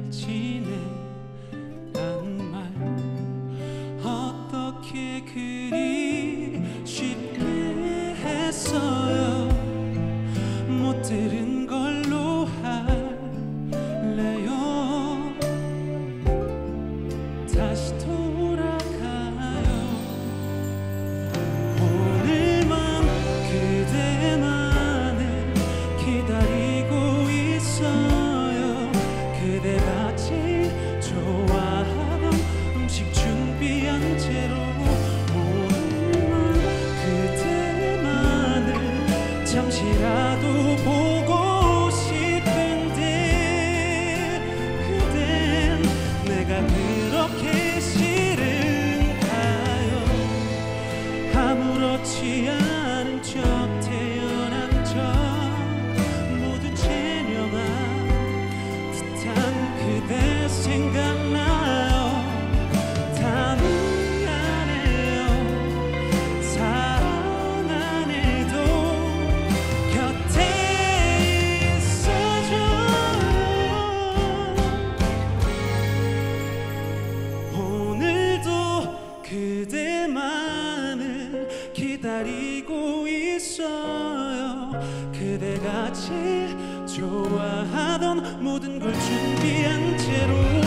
지내란 말 어떻게 그리 쉽게 했어요. 못 들은 걸로 할래요. 다시 돌아가요. 오늘만 그대만을 기다리고 있어요. 그대가 제일 좋아하던 음식 준비한 채로 오늘만 그대만을 잠시라도 보고 싶은데 그댄 내가 그렇게 싫은가요? 아무렇지 않은 척 태어난 척 모두 체념한 듯한 그대 생각나요. 다 미안해요. 사랑 안 해도 곁에 있어줘요. 오늘도 그대만을 기다리고 있어요. 그대가 제일 좋아하던 모든 걸 준비한 채로